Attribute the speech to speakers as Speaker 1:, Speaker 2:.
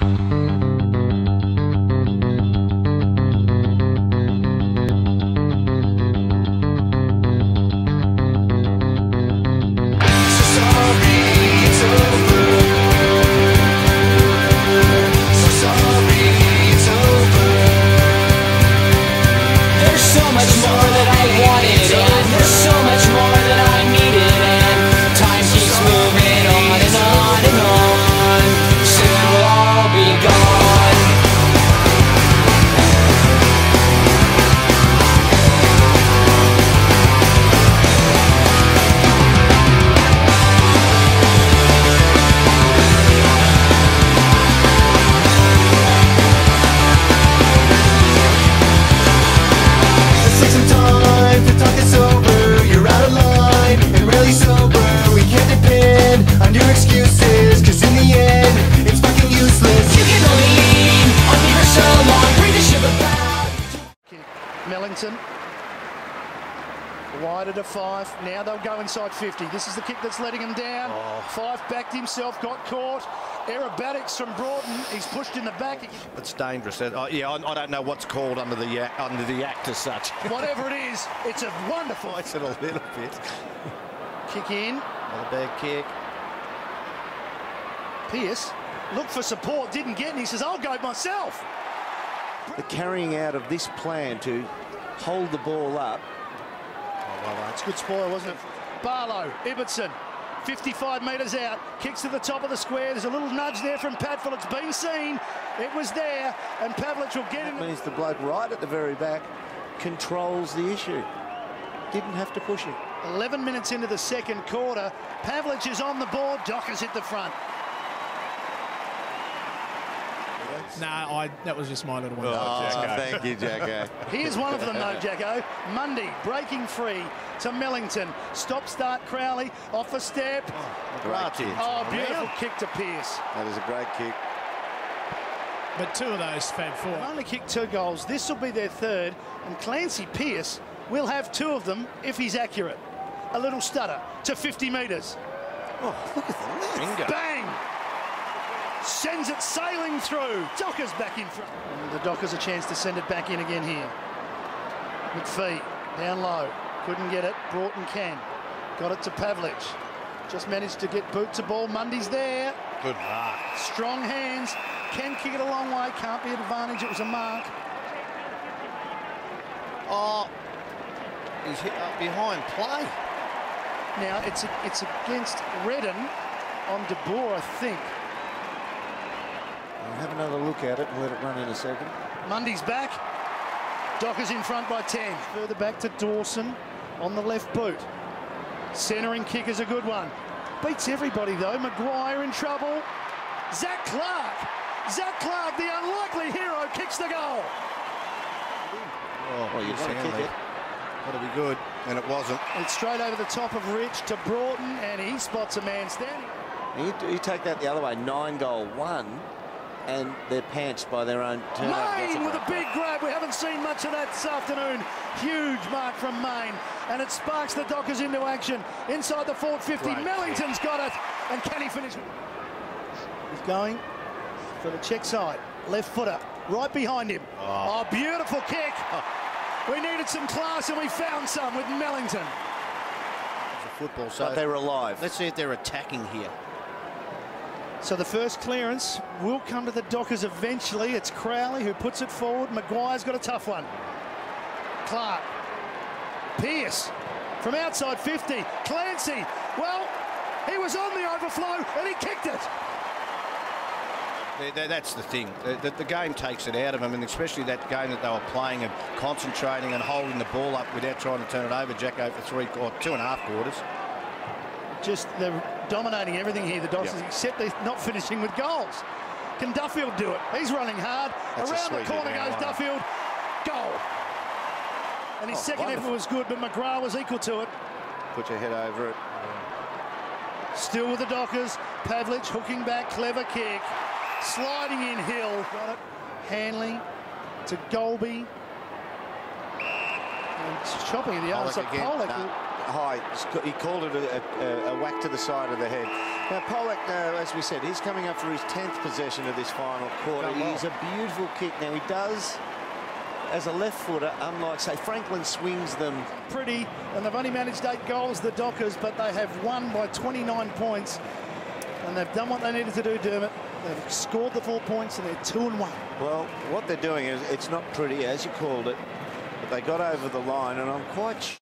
Speaker 1: On your excuses, cause in the end, it's fucking useless. You can lean on me for so long, bring the ship about.
Speaker 2: Mellington, wider to 5, now they'll go inside 50. This is the kick that's letting him down. 5 backed himself, got caught. Aerobatics from Broughton, he's pushed in the back.
Speaker 3: It's dangerous. Yeah, I don't know what's called under the act as such.
Speaker 2: Whatever it is, it's a wonderful.
Speaker 3: It's a little bit.
Speaker 2: Kick in.
Speaker 3: Another bad kick.
Speaker 2: Pearce looked for support, didn't get, and he says, I'll go myself.
Speaker 4: The carrying out of this plan to hold the ball up.
Speaker 2: Oh, well, it's a good spoil, wasn't it? Barlow, Ibbotson, 55 metres out, kicks to the top of the square. There's a little nudge there from Padfield. It's been seen. It was there, and Pavlich will get in.
Speaker 4: That means the bloke right at the very back controls the issue. Didn't have to push it.
Speaker 2: 11 minutes into the second quarter. Pavlich is on the board. Dockers hit the front.
Speaker 5: Nah, that was just my little one.
Speaker 4: Thank you, Jacko.
Speaker 2: Here's one of them, though, Jacko. Mundy breaking free to Mellington. Stop, start, Crowley off a step.
Speaker 4: Great kick.
Speaker 2: Oh, beautiful kick to Pearce.
Speaker 4: That is a great kick.
Speaker 5: But 2 of those fed forward.
Speaker 2: Only kicked 2 goals. This will be their 3rd, and Clancy Pearce will have 2 of them if he's accurate. A little stutter to 50 metres.
Speaker 4: Oh, look at the length.
Speaker 2: Bang! Sends it sailing through. Dockers back in front. And the Dockers a chance to send it back in again here. McPhee down low. Couldn't get it. Broughton can. Got it to Pavlich. Just managed to get boot to ball. Mundy's there.
Speaker 3: Good mark.
Speaker 2: Strong hands. Can kick it a long way. Can't be an advantage. It was a mark.
Speaker 3: Oh, he's hit up behind play.
Speaker 2: Now it's against Redden on De Boer, I think.
Speaker 4: We'll have another look at it and let it run in a second.
Speaker 2: Mundy's back. Dockers in front by 10. Further back to Dawson on the left boot. Centering kick is a good one. Beats everybody though. Maguire in trouble. Zach Clark. Zach Clark, the unlikely hero, kicks the goal.
Speaker 3: Oh, well, you'd want to kick it. That'll be good, and it wasn't.
Speaker 2: It's straight over the top of Rich to Broughton, and he spots a man standing.
Speaker 4: You take that the other way, 9-goal-1, and they're pantsed by their own turnover.
Speaker 2: Maine with a big grab. We haven't seen much of that this afternoon. Huge mark from Maine, and it sparks the Dockers into action. Inside the forward 50, Mellington's got it, and can he finish? He's going for the check side. Left footer, right behind him. Oh, beautiful kick. We needed some class, and we found some with Mellington.
Speaker 3: It's a football, so
Speaker 4: But they were alive.
Speaker 3: let's see if they're attacking here.
Speaker 2: So the first clearance will come to the Dockers eventually. It's Crowley who puts it forward. Maguire's got a tough one. Clark. Pearce from outside 50. Clancy. Well, he was on the overflow and he kicked it.
Speaker 3: That's the thing. The game takes it out of them, and especially that game that they were playing and concentrating and holding the ball up without trying to turn it over, Jacko, for 2.5 quarters.
Speaker 2: Just they're dominating everything here, the Dockers, except they're not finishing with goals. Can Duffield do it? He's running hard.
Speaker 3: That's
Speaker 2: around the corner goes Duffield. Goal. And his second effort was good, but McGrath was equal to it.
Speaker 4: Put your head over it.
Speaker 2: Still with the Dockers. Pavlich hooking back, clever kick. Sliding in Hill. Got it. Hanley to Golby. And chopping at the other side. Pollock.
Speaker 4: High. He called it a whack to the side of the head. Now, Pollock, as we said, he's coming up for his 10th possession of this final quarter. He's a beautiful kick. Now, he does, as a left footer, unlike, say, Franklin swings them.
Speaker 2: Pretty, and they've only managed 8 goals, the Dockers, but they have won by 29 points. And they've done what they needed to do, Dermot. They've scored the 4 points, and they're 2-1.
Speaker 4: Well, what they're doing is, it's not pretty, as you called it, but they got over the line, and I'm quite